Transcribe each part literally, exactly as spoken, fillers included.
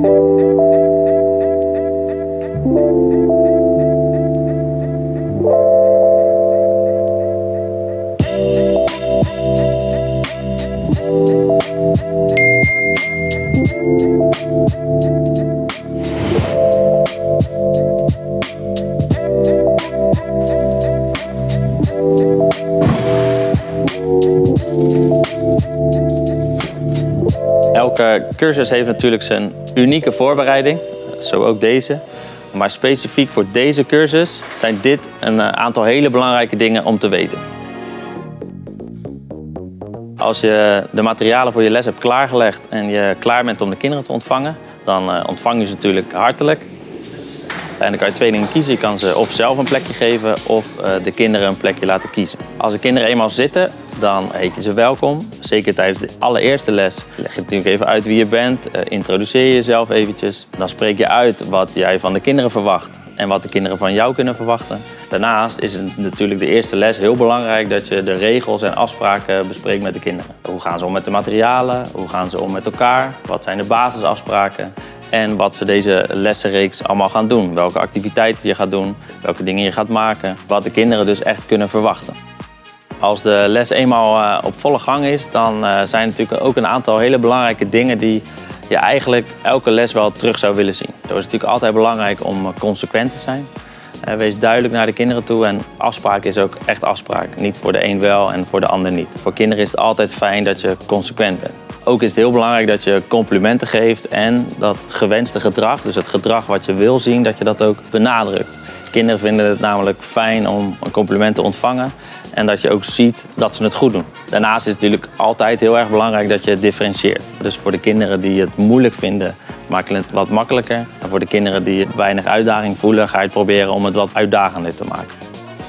Elke cursus heeft natuurlijk zijn unieke voorbereiding, zo ook deze. Maar specifiek voor deze cursus zijn dit een aantal hele belangrijke dingen om te weten. Als je de materialen voor je les hebt klaargelegd en je klaar bent om de kinderen te ontvangen, dan ontvang je ze natuurlijk hartelijk. En dan kan je twee dingen kiezen. Je kan ze of zelf een plekje geven of de kinderen een plekje laten kiezen. Als de kinderen eenmaal zitten, dan heet je ze welkom. Zeker tijdens de allereerste les leg je natuurlijk even uit wie je bent. Uh, introduceer je jezelf eventjes. Dan spreek je uit wat jij van de kinderen verwacht en wat de kinderen van jou kunnen verwachten. Daarnaast is het natuurlijk de eerste les heel belangrijk dat je de regels en afspraken bespreekt met de kinderen. Hoe gaan ze om met de materialen? Hoe gaan ze om met elkaar? Wat zijn de basisafspraken? En wat ze deze lessenreeks allemaal gaan doen. Welke activiteiten je gaat doen, welke dingen je gaat maken. Wat de kinderen dus echt kunnen verwachten. Als de les eenmaal uh, op volle gang is, dan uh, zijn er natuurlijk ook een aantal hele belangrijke dingen die je eigenlijk elke les wel terug zou willen zien. Het is natuurlijk altijd belangrijk om consequent te zijn. Uh, wees duidelijk naar de kinderen toe en afspraak is ook echt afspraak. Niet voor de een wel en voor de ander niet. Voor kinderen is het altijd fijn dat je consequent bent. Ook is het heel belangrijk dat je complimenten geeft en dat gewenste gedrag, dus het gedrag wat je wil zien, dat je dat ook benadrukt. Kinderen vinden het namelijk fijn om een compliment te ontvangen en dat je ook ziet dat ze het goed doen. Daarnaast is het natuurlijk altijd heel erg belangrijk dat je differentieert. Dus voor de kinderen die het moeilijk vinden, maak je het wat makkelijker. En voor de kinderen die weinig uitdaging voelen, ga je het proberen om het wat uitdagender te maken.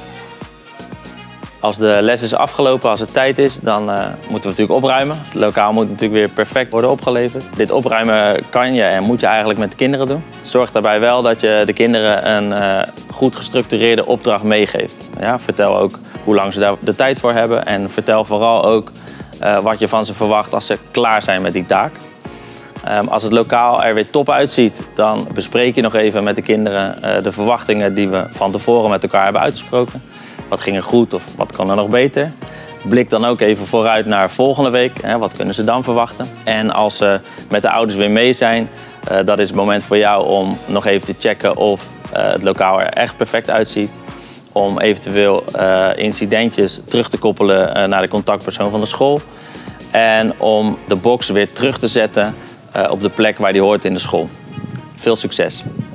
Als de les is afgelopen, als het tijd is, dan uh, moeten we natuurlijk opruimen. Het lokaal moet natuurlijk weer perfect worden opgeleverd. Dit opruimen kan je en moet je eigenlijk met de kinderen doen. Zorg daarbij wel dat je de kinderen een uh, goed gestructureerde opdracht meegeeft. Ja, vertel ook hoe lang ze daar de tijd voor hebben en vertel vooral ook uh, wat je van ze verwacht als ze klaar zijn met die taak. Um, als het lokaal er weer top uitziet, dan bespreek je nog even met de kinderen uh, de verwachtingen die we van tevoren met elkaar hebben uitgesproken. Wat ging er goed of wat kan er nog beter? Blik dan ook even vooruit naar volgende week. Hè, wat kunnen ze dan verwachten? En als ze met de ouders weer mee zijn, uh, dat is het moment voor jou om nog even te checken of uh, het lokaal er echt perfect uitziet. Om eventueel uh, incidentjes terug te koppelen uh, naar de contactpersoon van de school. En om de box weer terug te zetten uh, op de plek waar die hoort in de school. Veel succes!